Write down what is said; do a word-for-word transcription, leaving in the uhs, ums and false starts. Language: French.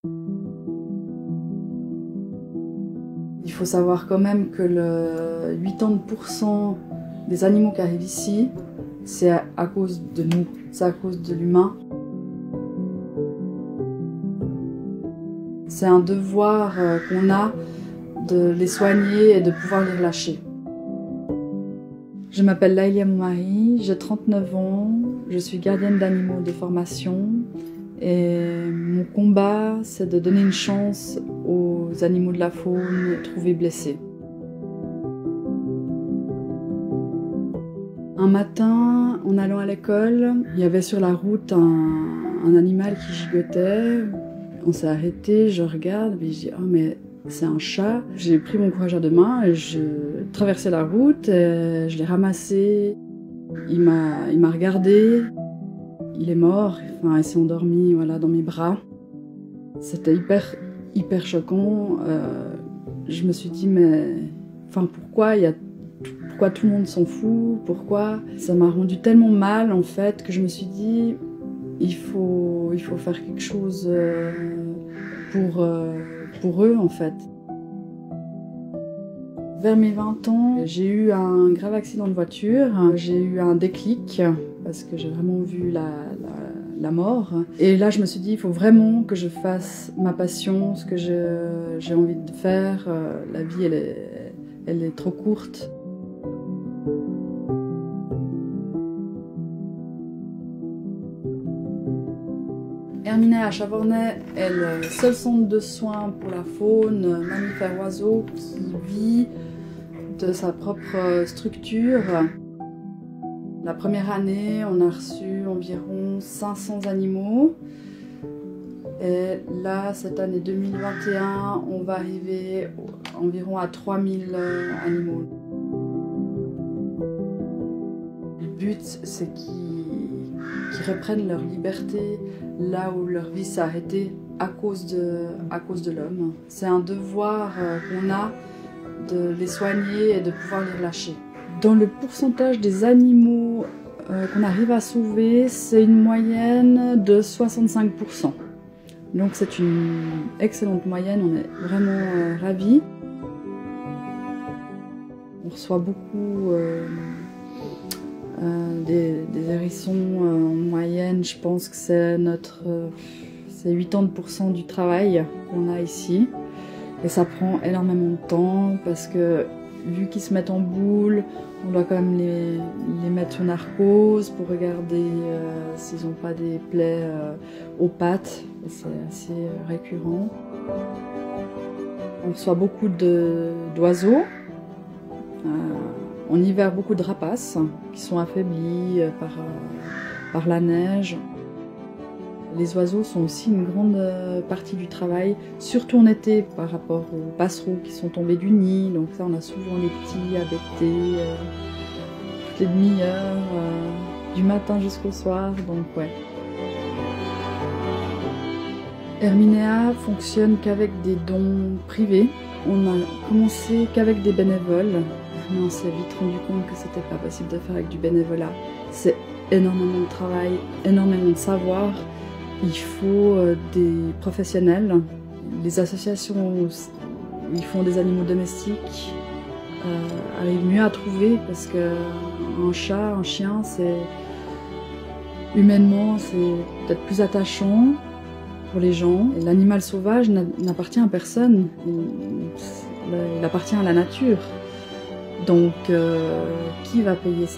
Il faut savoir quand même que le quatre-vingt-dix pour cent des animaux qui arrivent ici, c'est à cause de nous, c'est à cause de l'humain. C'est un devoir qu'on a de les soigner et de pouvoir les relâcher. Je m'appelle Laïlia Moumari, j'ai trente-neuf ans, je suis gardienne d'animaux de formation et mon combat, c'est de donner une chance aux animaux de la faune trouvés blessés. Un matin, en allant à l'école, il y avait sur la route un, un animal qui gigotait. On s'est arrêté, je regarde, et je dis « Oh mais c'est un chat ». J'ai pris mon courage à deux mains et je traversais la route, et je l'ai ramassé. Il m'a, il m'a regardé, il est mort, enfin, il s'est endormi voilà, dans mes bras. C'était hyper, hyper choquant. Euh, je me suis dit mais enfin, pourquoi il y a Pourquoi tout le monde s'en fout? Pourquoi? Ça m'a rendu tellement mal en fait que je me suis dit il faut, il faut faire quelque chose pour, pour eux en fait. Vers mes vingt ans, j'ai eu un grave accident de voiture. J'ai eu un déclic parce que j'ai vraiment vu la, la, la mort. Et là je me suis dit il faut vraiment que je fasse ma passion, ce que j'ai envie de faire. La vie elle est, elle est trop courte. Herminéa Chavornay est le seul centre de soins pour la faune, mammifère oiseau, qui vit de sa propre structure. La première année, on a reçu environ cinq cents animaux. Et là, cette année deux mille vingt et un, on va arriver environ à trois mille animaux. Le but, c'est qu'ils qu'ils reprennent leur liberté là où leur vie s'est arrêtée à cause de, à cause de l'homme. C'est un devoir qu'on a de les soigner et de pouvoir les relâcher. Dans le pourcentage des animaux euh, qu'on arrive à sauver, c'est une moyenne de soixante-cinq pour cent. Donc c'est une excellente moyenne, on est vraiment euh, ravis. On reçoit beaucoup euh, euh, des, des hérissons euh, en moyenne, je pense que c'est notre euh, c'est quatre-vingt-dix pour cent du travail qu'on a ici. Et ça prend énormément de temps parce que vu qu'ils se mettent en boule, on doit quand même les, les mettre sous narcose pour regarder euh, s'ils n'ont pas des plaies euh, aux pattes. C'est assez euh, récurrent. On reçoit beaucoup d'oiseaux. Euh, en hiver, beaucoup de rapaces qui sont affaiblis euh, par, euh, par la neige. Les oiseaux sont aussi une grande partie du travail, surtout en été par rapport aux passereaux qui sont tombés du nid. Donc ça, on a souvent les petits à becter euh, toutes les demi-heures, euh, du matin jusqu'au soir. Donc ouais. Herminéa fonctionne qu'avec des dons privés. On a commencé qu'avec des bénévoles, mais on s'est vite rendu compte que c'était pas possible de faire avec du bénévolat. C'est énormément de travail, énormément de savoir. Il faut des professionnels. Les associations où ils font des animaux domestiques euh, arrivent mieux à trouver parce qu'un chat, un chien, c'est humainement c'est peut-être plus attachant pour les gens. L'animal sauvage n'appartient à personne, il, il appartient à la nature. Donc euh, qui va payer ça ?